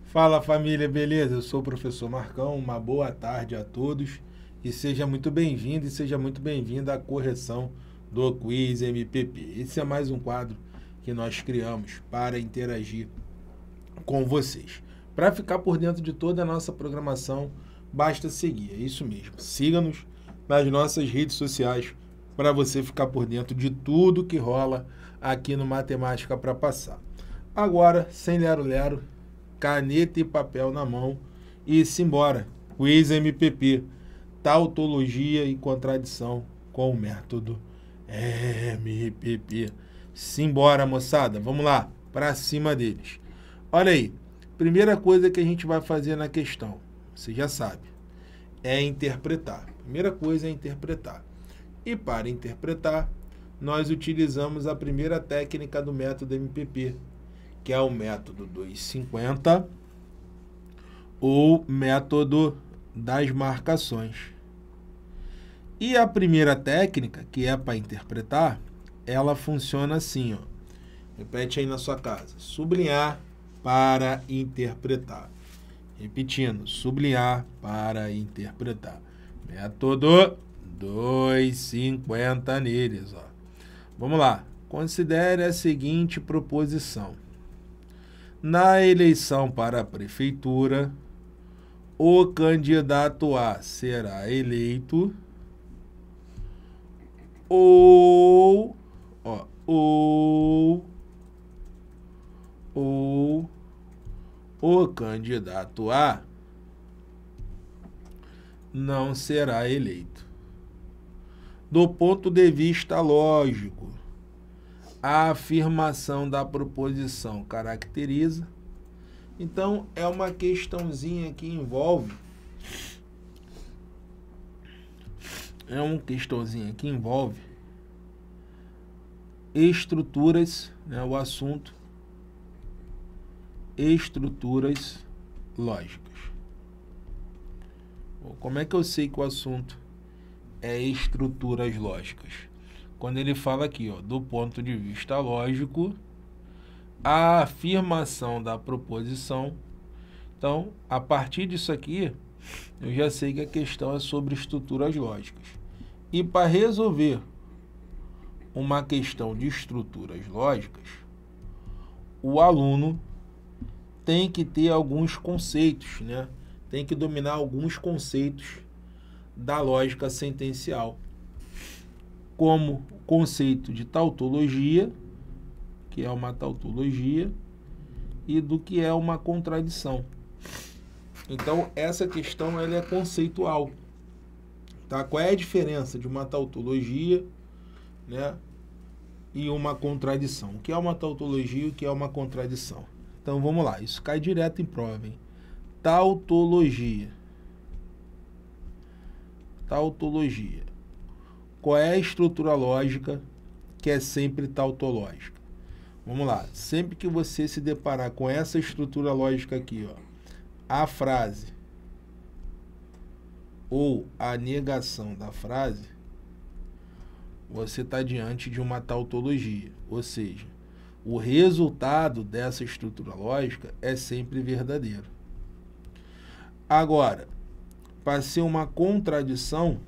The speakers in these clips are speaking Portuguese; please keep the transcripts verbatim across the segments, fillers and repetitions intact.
Fala família, beleza? Eu sou o professor Marcão, uma boa tarde a todos e seja muito bem-vindo e seja muito bem-vinda à correção do Quiz M P P. Esse é mais um quadro que nós criamos para interagir com vocês. Para ficar por dentro de toda a nossa programação, basta seguir, é isso mesmo. Siga-nos nas nossas redes sociais para você ficar por dentro de tudo que rola aqui no Matemática para Passar. Agora, sem lero-lero, caneta e papel na mão e simbora. Quiz M P P, tautologia e contradição com o método M P P. Simbora, moçada, vamos lá, para cima deles. Olha aí, primeira coisa que a gente vai fazer na questão, você já sabe, é interpretar. Primeira coisa é interpretar. E para interpretar, nós utilizamos a primeira técnica do método M P P, que é o método dos cinquenta ou método das marcações. E a primeira técnica, que é para interpretar, ela funciona assim, ó. Repete aí na sua casa. Sublinhar para interpretar. Repetindo, sublinhar para interpretar. Método dos cinquenta neles, ó. Vamos lá. Considere a seguinte proposição. Na eleição para a prefeitura, o candidato A será eleito ou, ó, ou, ou o candidato A não será eleito. Do ponto de vista lógico, a afirmação da proposição caracteriza. Então, é uma questãozinha que envolve é uma questãozinha que envolve estruturas, né, o assunto estruturas lógicas. Bom, como é que eu sei que o assunto é estruturas lógicas? Quando ele fala aqui, ó, do ponto de vista lógico, a afirmação da proposição. Então, a partir disso aqui, eu já sei que a questão é sobre estruturas lógicas. E para resolver uma questão de estruturas lógicas, o aluno tem que ter alguns conceitos, né? Tem que dominar alguns conceitos da lógica sentencial, como o conceito de tautologia, que é uma tautologia, e do que é uma contradição. Então, essa questão ela é conceitual. Tá? Qual é a diferença de uma tautologia, né, e uma contradição? O que é uma tautologia e o que é uma contradição? Então, vamos lá. Isso cai direto em prova, hein? Tautologia. Tautologia. Qual é a estrutura lógica que é sempre tautológica? Vamos lá. Sempre que você se deparar com essa estrutura lógica aqui, ó, a frase ou a negação da frase, você está diante de uma tautologia. Ou seja, o resultado dessa estrutura lógica é sempre verdadeiro. Agora, para ser uma contradição,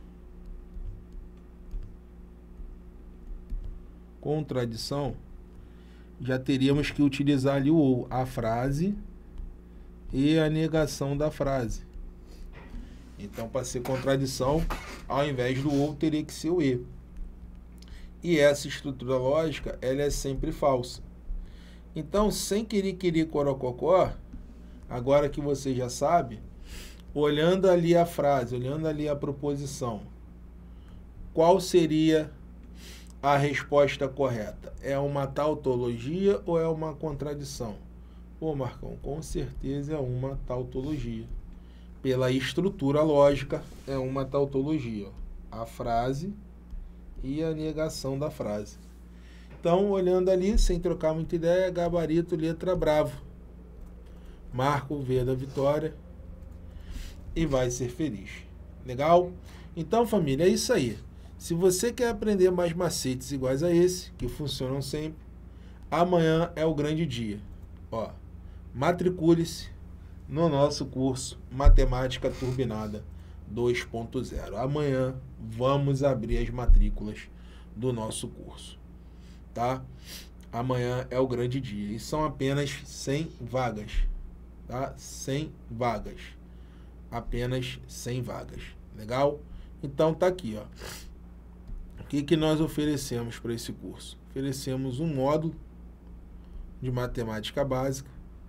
contradição, já teríamos que utilizar ali o ou, a frase e a negação da frase. Então, para ser contradição, ao invés do ou, teria que ser o e. E essa estrutura lógica, ela é sempre falsa. Então, sem querer querer corococó, agora que você já sabe, olhando ali a frase, olhando ali a proposição, qual seria a resposta correta? É uma tautologia ou é uma contradição? Pô, Marcão, com certeza é uma tautologia. Pela estrutura lógica, é uma tautologia. A frase e a negação da frase. Então, olhando ali, sem trocar muita ideia, gabarito, letra bravo. Marca o V da vitória e vai ser feliz. Legal? Então, família, é isso aí. Se você quer aprender mais macetes iguais a esse, que funcionam sempre, amanhã é o grande dia. Ó, matricule-se no nosso curso Matemática Turbinada dois ponto zero. Amanhã vamos abrir as matrículas do nosso curso, tá? Amanhã é o grande dia e são apenas cem vagas, tá? cem vagas, apenas cem vagas, legal? Então tá aqui, ó. O que que nós oferecemos para esse curso? Oferecemos um módulo de matemática básica,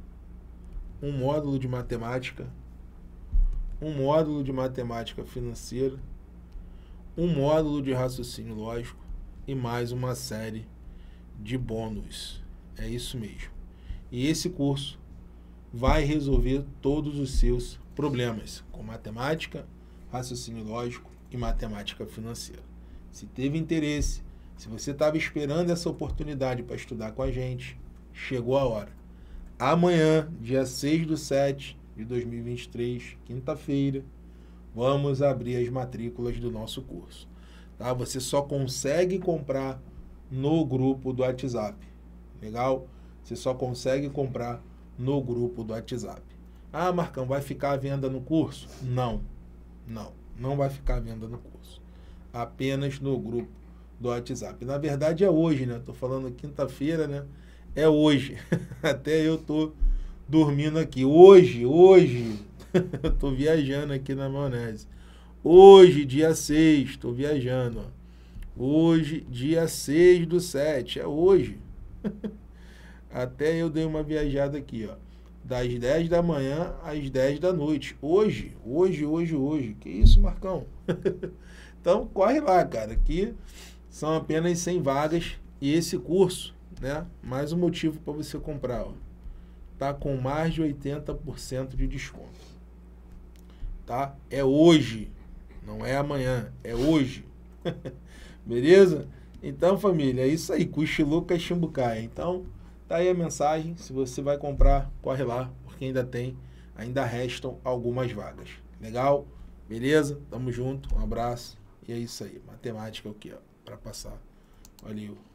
um módulo de matemática, um módulo de matemática financeira, um módulo de raciocínio lógico e mais uma série de bônus. É isso mesmo. E esse curso vai resolver todos os seus problemas com matemática, raciocínio lógico e matemática financeira. Se teve interesse, se você estava esperando essa oportunidade para estudar com a gente, chegou a hora. Amanhã, dia seis do sete de dois mil e vinte e três, quinta-feira, vamos abrir as matrículas do nosso curso. Tá? Você só consegue comprar no grupo do WhatsApp. Legal? Você só consegue comprar no grupo do WhatsApp. Ah, Marcão, vai ficar à venda no curso? Não. Não. Não vai ficar à venda no curso. Apenas no grupo do WhatsApp. Na verdade é hoje, né? Tô falando quinta-feira, né? É hoje. Até eu tô dormindo aqui. Hoje, hoje. Eu tô viajando aqui na maionese. Hoje, dia seis, tô viajando, ó. Hoje, dia seis do sete, é hoje. Até eu dei uma viajada aqui, ó. Das dez da manhã às dez da noite. Hoje, hoje, hoje, hoje. Que isso, Marcão? Então, corre lá, cara. Aqui são apenas cem vagas. E esse curso, né? Mais um motivo para você comprar, ó. Tá com mais de oitenta por cento de desconto. Tá? É hoje. Não é amanhã. É hoje. Beleza? Então, família, é isso aí. Cochiluca Chimbucaia. Então, tá aí a mensagem. Se você vai comprar, corre lá, porque ainda tem, ainda restam algumas vagas. Legal? Beleza? Tamo junto. Um abraço. E é isso aí. Matemática aqui, ó, para passar. Valeu.